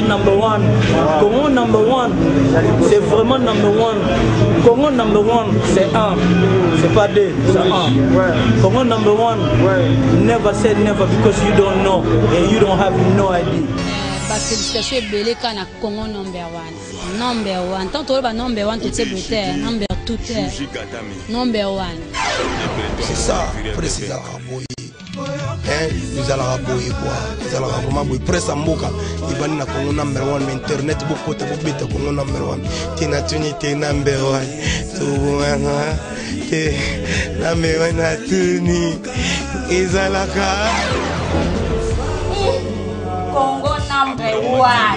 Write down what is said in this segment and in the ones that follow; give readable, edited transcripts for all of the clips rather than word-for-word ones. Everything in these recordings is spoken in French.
number one. Congo number one, c'est vraiment number one. Congo number one, c'est un. C'est pas deux, c'est un. Congo number one, never say never because you don't know and you don't have no idea. Félicitations belé quand na Congo number one. Number one. Tant que number one, tout c'est beauté. Number two, number one. C'est ça, précisément. Nous allons aboyer quoi. Nous allons vraiment aboyer. Presse à Moka. Il va na Congo number one. Mais internet beaucoup de beaucoup Congo number one. Tina Tuni t'es number one. Tout t'es number one na Tuni. Izalaka. Congo number one.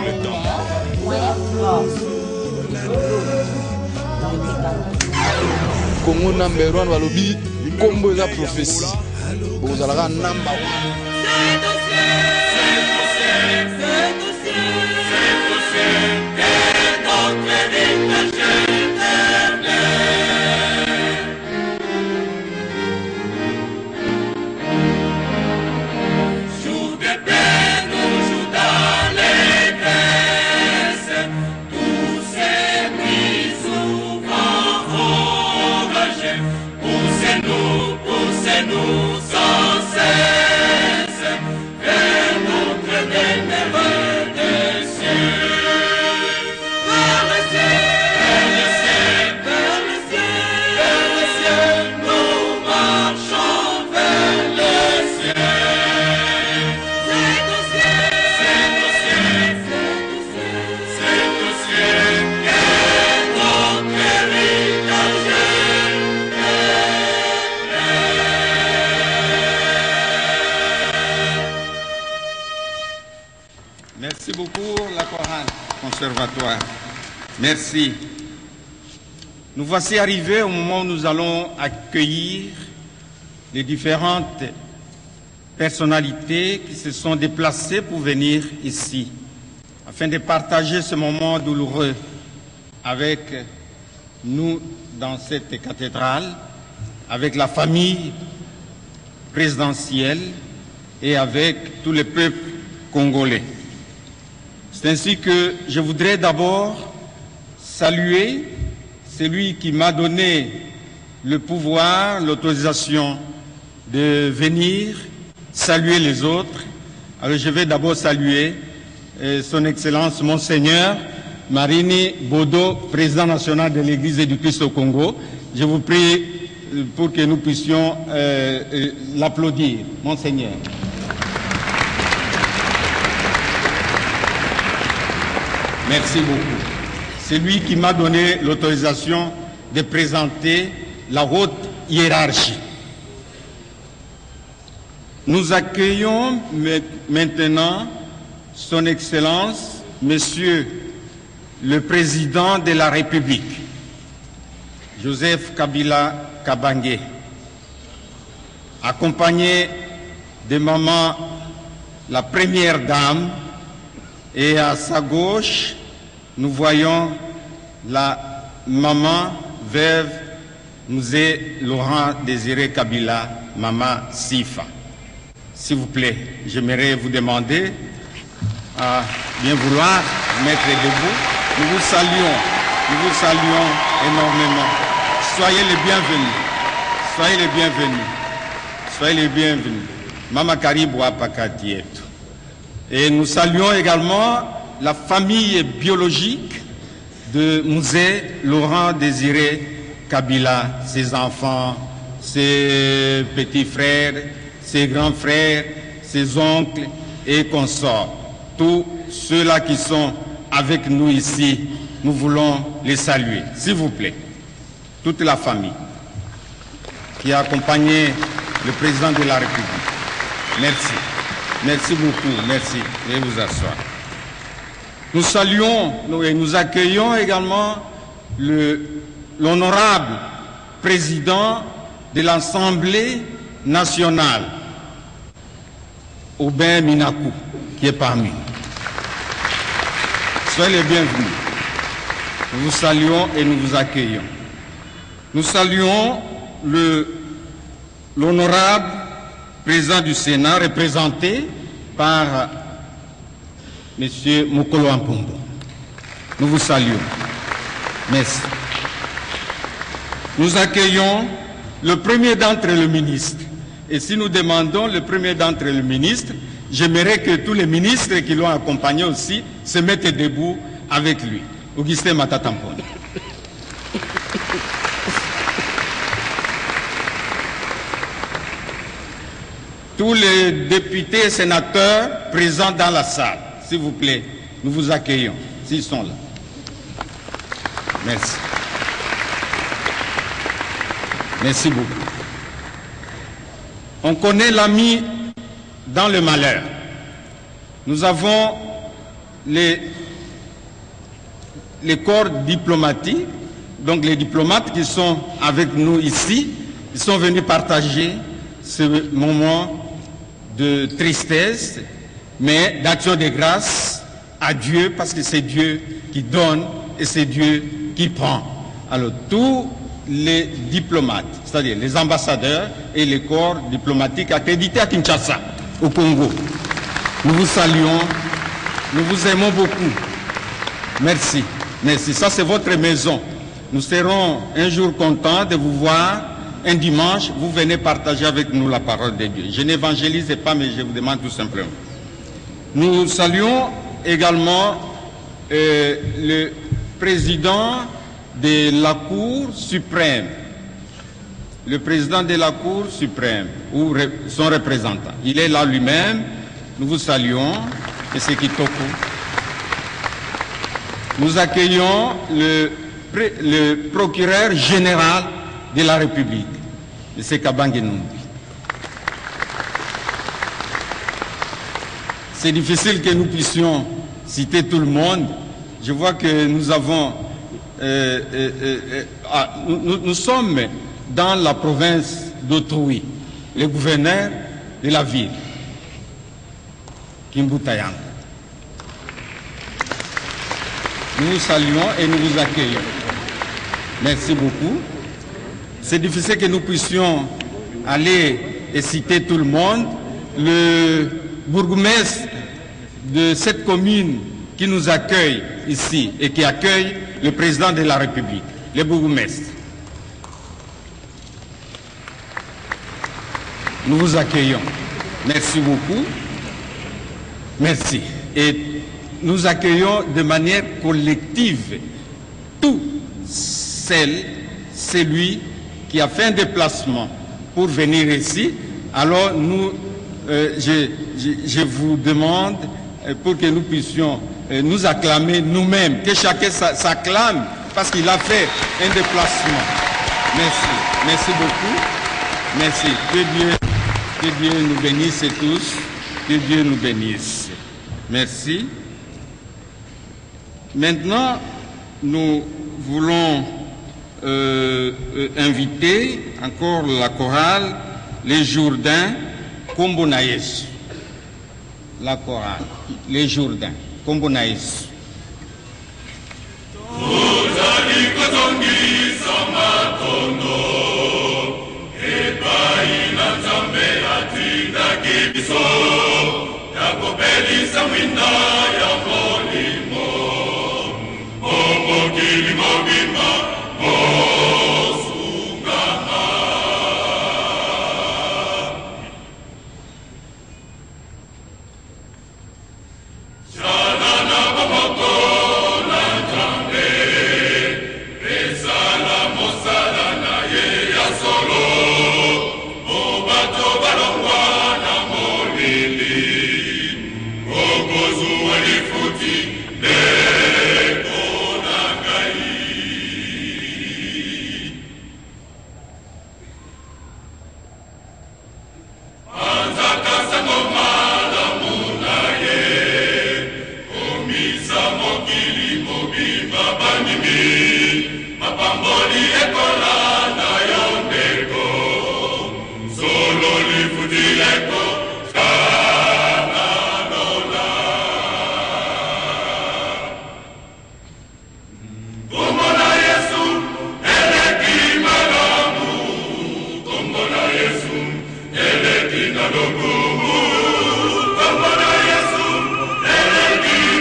Congo number one walobi ikombo eza prophétie. Vous allez number one. Merci beaucoup, la chorale conservatoire. Merci. Nous voici arrivés au moment où nous allons accueillir les différentes personnalités qui se sont déplacées pour venir ici, afin de partager ce moment douloureux avec nous dans cette cathédrale, avec la famille présidentielle et avec tout le peuple congolais. C'est ainsi que je voudrais d'abord saluer celui qui m'a donné le pouvoir, l'autorisation de venir saluer les autres. Alors je vais d'abord saluer son Excellence Monseigneur Marini Bodo, président national de l'Église du Christ au Congo. Je vous prie pour que nous puissions l'applaudir, Monseigneur. Merci beaucoup. C'est lui qui m'a donné l'autorisation de présenter la haute hiérarchie. Nous accueillons maintenant son Excellence, Monsieur le Président de la République, Joseph Kabila Kabange, accompagné de Maman, la Première Dame, et à sa gauche, nous voyons la maman veuve Mzee Laurent Désiré Kabila, Maman Sifa. S'il vous plaît, j'aimerais vous demander à bien vouloir mettre debout. Nous vous saluons énormément. Soyez les bienvenus. Soyez les bienvenus. Soyez les bienvenus. Mama Karibu Apakatieto. Et nous saluons également la famille biologique de Mzee Laurent Désiré Kabila, ses enfants, ses petits frères, ses grands frères, ses oncles et consorts. Tous ceux-là qui sont avec nous ici, nous voulons les saluer. S'il vous plaît, toute la famille qui a accompagné le président de la République. Merci. Merci beaucoup, merci. Veuillez vous asseoir. Nous saluons et nous accueillons également l'honorable président de l'Assemblée nationale, Aubin Minakou, qui est parmi nous. Soyez les bienvenus. Nous vous saluons et nous vous accueillons. Nous saluons l'honorable président du Sénat, représenté par Monsieur Mokolo Ampombo. Nous vous saluons. Merci. Nous accueillons le premier d'entre les ministres. Et si nous demandons le premier d'entre les ministres, j'aimerais que tous les ministres qui l'ont accompagné aussi se mettent debout avec lui. Augustin Matata Mponi. Tous les députés et sénateurs présents dans la salle, s'il vous plaît, nous vous accueillons, s'ils sont là. Merci. Merci beaucoup. On connaît l'ami dans le malheur. Nous avons les corps diplomatiques, donc les diplomates qui sont avec nous ici, ils sont venus partager ce moment de tristesse, mais d'action de grâce à Dieu, parce que c'est Dieu qui donne et c'est Dieu qui prend. Alors tous les diplomates, c'est-à-dire les ambassadeurs et les corps diplomatiques accrédités à Kinshasa, au Congo, nous vous saluons, nous vous aimons beaucoup. Merci, merci. Ça c'est votre maison. Nous serons un jour contents de vous voir. Un dimanche, vous venez partager avec nous la parole de Dieu. Je n'évangélise pas, mais je vous demande tout simplement. Nous saluons également le président de la Cour suprême. Le président de la Cour suprême, ou son représentant. Il est là lui-même. Nous vous saluons, M. Kitoko. Nous accueillons le procureur général de la République, M. Kabange Numbi. C'est difficile que nous puissions citer tout le monde. Je vois que nous avons... nous sommes dans la province d'Otrui, le gouverneur de la ville, Kimbutayang. Nous vous saluons et nous vous accueillons. Merci beaucoup. C'est difficile que nous puissions aller et citer tout le monde. Le bourgmestre de cette commune qui nous accueille ici et qui accueille le président de la République, le bourgmestre. Nous vous accueillons. Merci beaucoup. Merci. Et nous accueillons de manière collective tout celui qui a fait un déplacement pour venir ici. Alors nous, je vous demande pour que nous puissions nous acclamer nous-mêmes, que chacun s'acclame parce qu'il a fait un déplacement. Merci. Merci beaucoup. Merci. Que Dieu nous bénisse tous. Que Dieu nous bénisse. Merci. Maintenant, nous voulons inviter encore la chorale Les Jourdains Kombonaïs. La chorale Les Jourdains Kombonaïs. Kombo na Yesu, eleki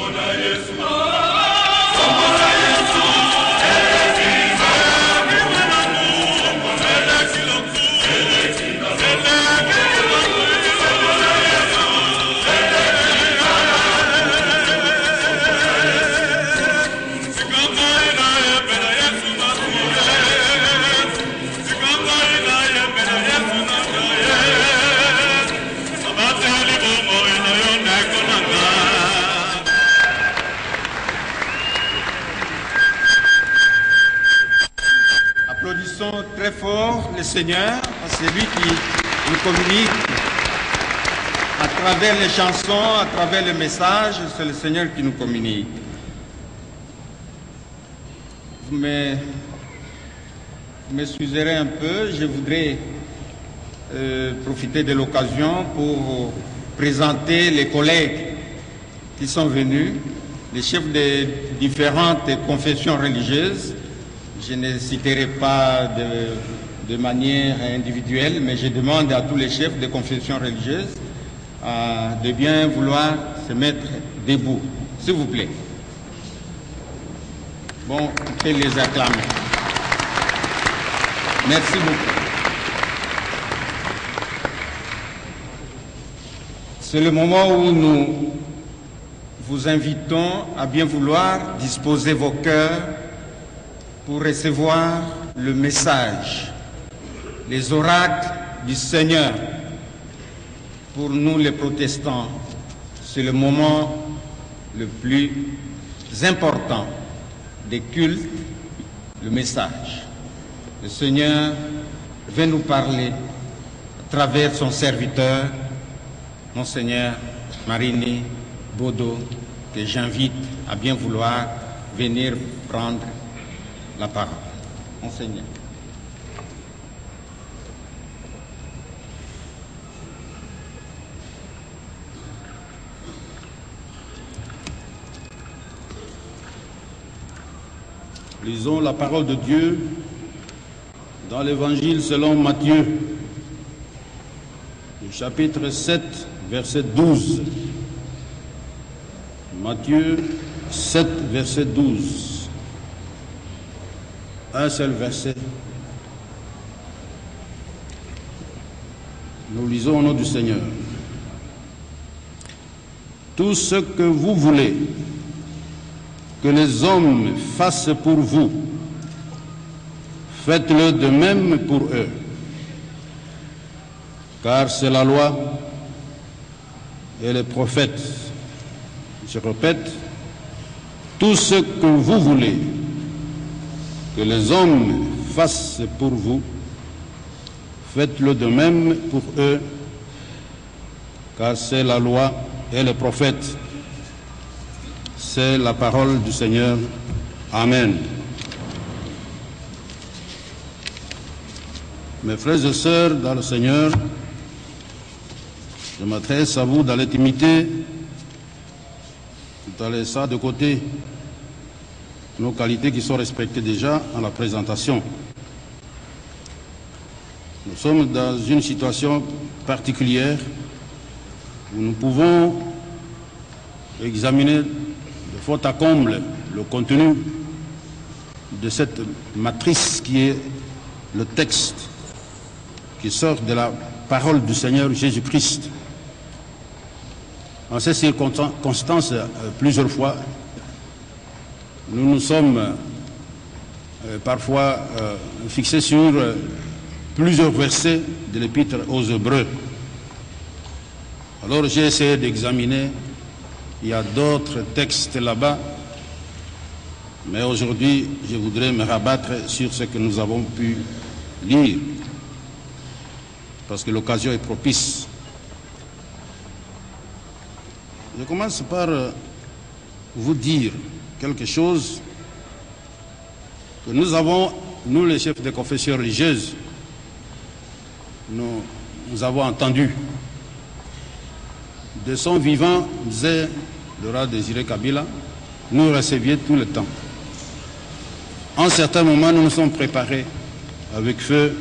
Très fort le Seigneur, c'est lui qui nous communique à travers les chansons, à travers le message, c'est le Seigneur qui nous communique. Vous m'excuserez un peu, je voudrais profiter de l'occasion pour présenter les collègues qui sont venus, les chefs des différentes confessions religieuses. Je ne citerai pas de manière individuelle, mais je demande à tous les chefs de confessions religieuses de bien vouloir se mettre debout, s'il vous plaît. Bon, on peut les acclamer. Merci beaucoup. C'est le moment où nous vous invitons à bien vouloir disposer vos cœurs pour recevoir le message, les oracles du Seigneur. Pour nous les protestants, c'est le moment le plus important des cultes, le message. Le Seigneur veut nous parler à travers son serviteur, Monseigneur Marini Bodo, que j'invite à bien vouloir venir prendre la parole. Monseigneur. Lisons la parole de Dieu dans l'Évangile selon Matthieu, au chapitre 7, verset 12. Matthieu 7, verset 12. Un seul verset. Nous lisons au nom du Seigneur. Tout ce que vous voulez que les hommes fassent pour vous, faites-le de même pour eux. Car c'est la loi et les prophètes. Je répète, tout ce que vous voulez que les hommes fassent pour vous, faites-le de même pour eux, car c'est la loi et les prophètes. C'est la parole du Seigneur. Amen. Mes frères et sœurs dans le Seigneur, je m'adresse à vous dans l'intimité, tout en laissant de côté nos qualités qui sont respectées déjà en la présentation. Nous sommes dans une situation particulière où nous pouvons examiner de fond à comble le contenu de cette matrice qui est le texte qui sort de la parole du Seigneur Jésus-Christ. En ces circonstances, plusieurs fois, nous nous sommes parfois fixés sur plusieurs versets de l'Épître aux Hébreux. Alors j'ai essayé d'examiner, il y a d'autres textes là-bas, mais aujourd'hui je voudrais me rabattre sur ce que nous avons pu lire, parce que l'occasion est propice. Je commence par vous dire quelque chose que nous avons, nous les chefs de confession religieuse, nous avons entendu. De son vivant, disait le roi Désiré Kabila, nous receviez tout le temps. En certains moments, nous nous sommes préparés avec feu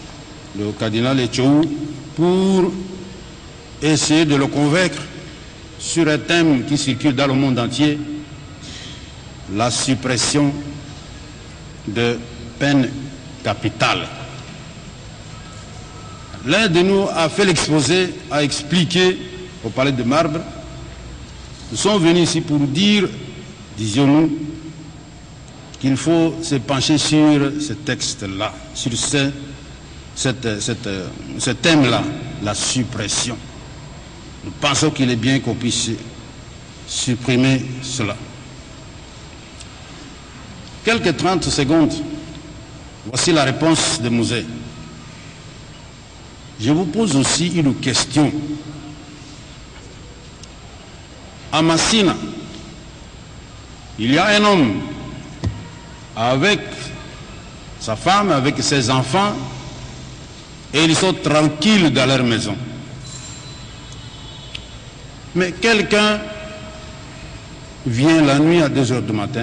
le cardinal Etchou pour essayer de le convaincre sur un thème qui circule dans le monde entier, la suppression de peines capitales. L'un de nous a fait l'exposé, a expliqué au Palais de Marbre. Nous sommes venus ici pour dire, disions-nous, qu'il faut se pencher sur ce texte-là, sur ce thème-là, la suppression. Nous pensons qu'il est bien qu'on puisse supprimer cela. Quelques 30 secondes, voici la réponse de Musée. Je vous pose aussi une question. À Massina, il y a un homme avec sa femme, avec ses enfants, et ils sont tranquilles dans leur maison. Mais quelqu'un vient la nuit à 2 heures du matin,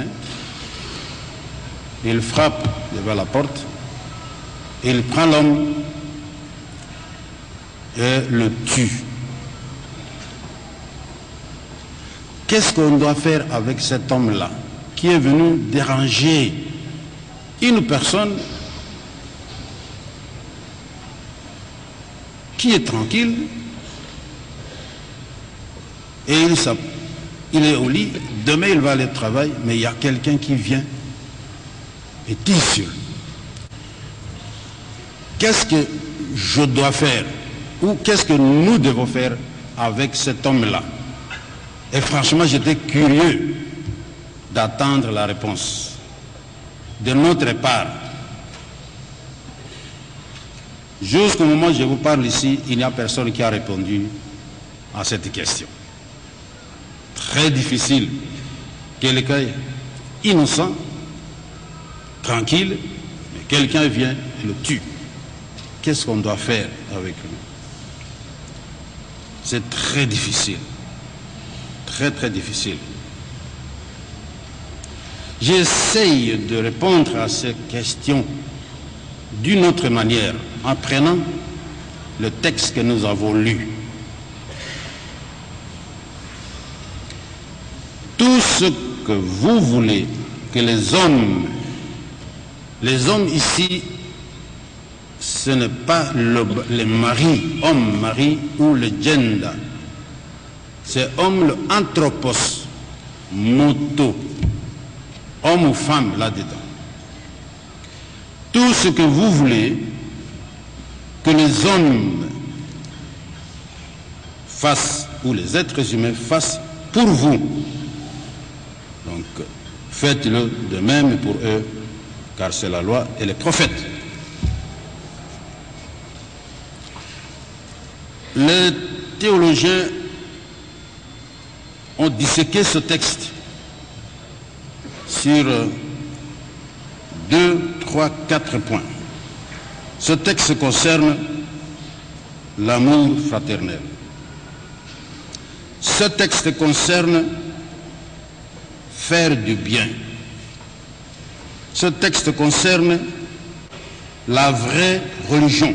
il frappe devant la porte, il prend l'homme et le tue. Qu'est-ce qu'on doit faire avec cet homme-là qui est venu déranger une personne qui est tranquille et il est au lit, demain il va aller au travail, mais il y a quelqu'un qui vient et tire sur lui. Qu'est-ce que je dois faire ou qu'est-ce que nous devons faire avec cet homme-là? Et franchement, j'étais curieux d'attendre la réponse de notre part. Jusqu'au moment où je vous parle ici, il n'y a personne qui a répondu à cette question. Très difficile. Quelqu'un innocent, tranquille, mais quelqu'un vient et le tue. Qu'est-ce qu'on doit faire avec lui? C'est très difficile. Très très difficile. J'essaye de répondre à ces questions d'une autre manière, en prenant le texte que nous avons lu. Tout ce que vous voulez que les hommes ici, ce n'est pas le mari, homme-mari ou le gender. C'est homme, le anthropos, moto, homme ou femme là-dedans. Tout ce que vous voulez que les hommes fassent, ou les êtres humains fassent pour vous. Donc, faites-le de même pour eux, car c'est la loi et les prophètes. Les théologiens ont disséqué ce texte sur 2, 3, 4 points. Ce texte concerne l'amour fraternel. Ce texte concerne faire du bien. Ce texte concerne la vraie religion.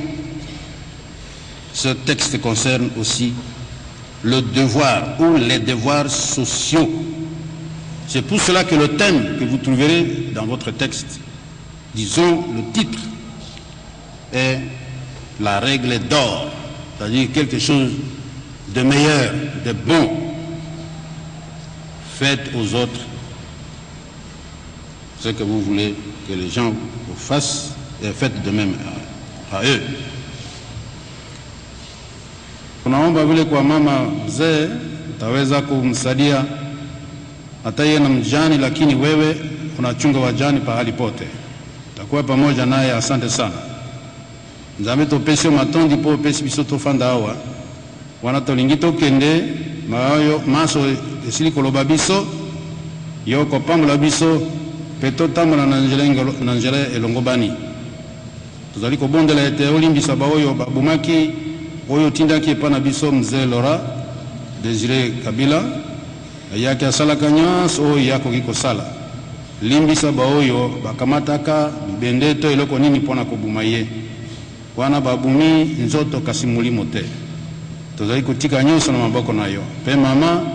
Ce texte concerne aussi le devoir ou les devoirs sociaux. C'est pour cela que le thème que vous trouverez dans votre texte, disons le titre, est la règle d'or, c'est-à-dire quelque chose de meilleur, de bon. Faites aux autres ce que vous voulez que les gens vous fassent et faites de même à eux. Tunaomba vile kwa mama mzee utaweza kumsaidia hata yeye na mjani, lakini wewe unachunga wajani pahali pote, takuwa pamoja naye. Asante sana. Nzambe topesio matondi po pesi biso tofanda awa wana tolingi tokende mayo maso esili koloba biso yoko pambola biso peto tambola na njela elongo bani tozali kobondela ete olimbisa baoyo babumaki oyo tindaki epa na biso mzee Laura Désiré Kabila ayaki asalaka nyonso oyo yakoki kosala, limbisa baoyo bakamataka bibende to eloko nini mpona kobuma ye wana babumi nzoto kasi molimo te. Tozali kotika nyonso na maboko na yo. Pe mama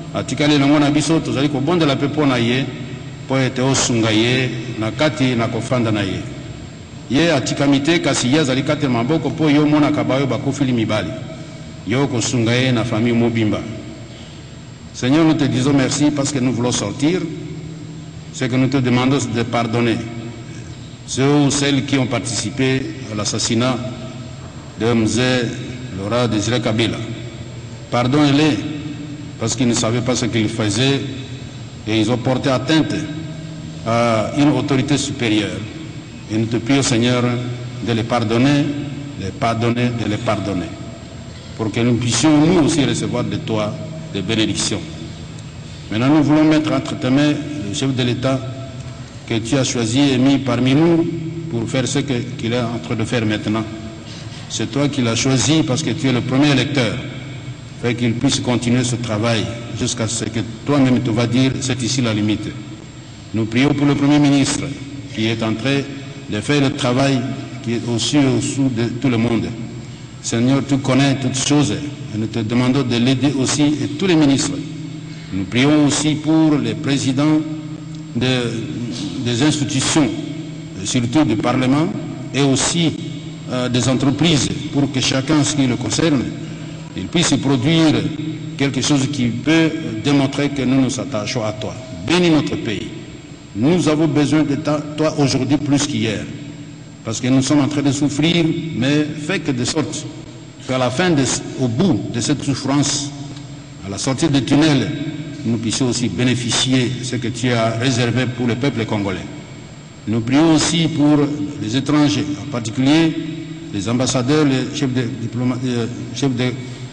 atikali longo na biso tozali kobondela mpe mpo na ye mpo ete osunga ye na kati na kofanda na ye ye atikami te kasi ye azali kati na maboko mpo yo omonaka bayo bakofeli mibali yo kosunga ye na famille mobimba. Seigneur, nous te disons merci parce que nous voulons sortir. Ce que nous te demandons, c'est de pardonner ceux ou celles qui ont participé à l'assassinat de Mzee Laurent Désiré Kabila. Pardonnez-les parce qu'ils ne savaient pas ce qu'ils faisaient et ils ont porté atteinte à une autorité supérieure. Et nous te prions, Seigneur, de les pardonner, de les pardonner, pour que nous puissions nous aussi recevoir de toi des bénédictions. Maintenant, nous voulons mettre entre tes mains le chef de l'État que tu as choisi et mis parmi nous pour faire ce qu'il est en train de faire maintenant. C'est toi qui l'as choisi parce que tu es le premier électeur. Fait qu'il puisse continuer ce travail jusqu'à ce que toi-même tu vas dire c'est ici la limite. Nous prions pour le Premier ministre qui est en train de faire le travail qui est au-dessous de tout le monde. Seigneur, tu connais toutes choses et nous te demandons de l'aider aussi et tous les ministres. Nous prions aussi pour les présidents des institutions, surtout du Parlement et aussi des entreprises pour que chacun, ce qui le concerne, il puisse produire quelque chose qui peut démontrer que nous nous attachons à toi. Bénis notre pays. Nous avons besoin de toi aujourd'hui plus qu'hier. Parce que nous sommes en train de souffrir, mais fais que de sorte qu'à la fin, au bout de cette souffrance, à la sortie du tunnel, nous puissions aussi bénéficier de ce que tu as réservé pour le peuple congolais. Nous prions aussi pour les étrangers, en particulier les ambassadeurs, les chefs de diplomatie, chefs de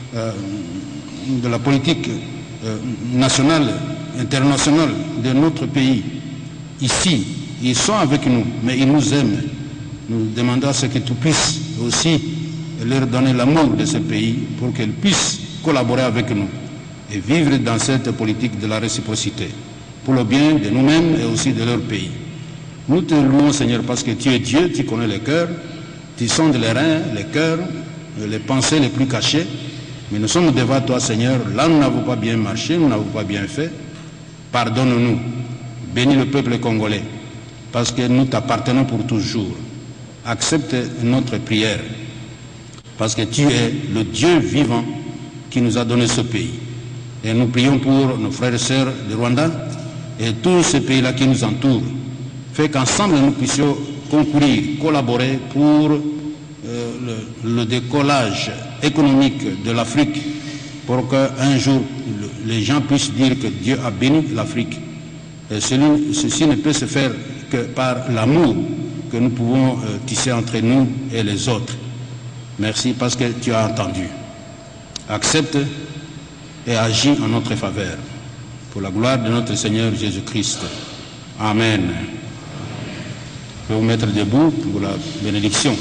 la politique nationale, internationale de notre pays. Ici, ils sont avec nous, mais ils nous aiment. Nous demandons à ce que tu puisses aussi leur donner l'amour de ce pays pour qu'ils puissent collaborer avec nous et vivre dans cette politique de la réciprocité pour le bien de nous-mêmes et aussi de leur pays. Nous te louons, Seigneur, parce que tu es Dieu, tu connais les cœurs, tu sondes les reins, les cœurs, les pensées les plus cachées. Mais nous sommes devant toi, Seigneur. Là, nous n'avons pas bien marché, nous n'avons pas bien fait. Pardonne-nous. Bénis le peuple congolais, parce que nous t'appartenons pour toujours. Accepte notre prière, parce que tu es le Dieu vivant qui nous a donné ce pays. Et nous prions pour nos frères et sœurs du Rwanda et tous ces pays-là qui nous entourent. Fait qu'ensemble nous puissions concourir, collaborer pour le décollage économique de l'Afrique, pour qu'un jour les gens puissent dire que Dieu a béni l'Afrique. Et ceci ne peut se faire que par l'amour que nous pouvons tisser entre nous et les autres. Merci parce que tu as entendu. Accepte et agis en notre faveur. Pour la gloire de notre Seigneur Jésus-Christ. Amen. Je vais vous mettre debout pour la bénédiction.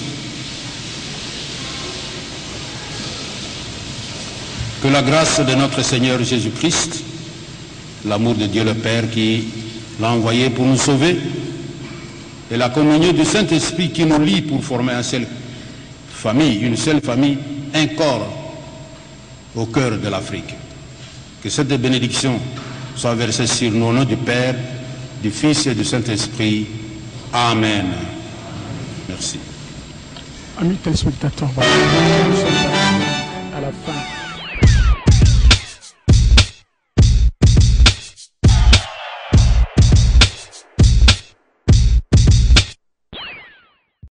Que la grâce de notre Seigneur Jésus-Christ, l'amour de Dieu le Père qui l'a envoyé pour nous sauver, et la communion du Saint-Esprit qui nous lie pour former une seule famille, un corps au cœur de l'Afrique. Que cette bénédiction soit versée sur nous au nom du Père, du Fils et du Saint-Esprit. Amen. Merci. Amis téléspectateurs, voilà, nous sommes à la fin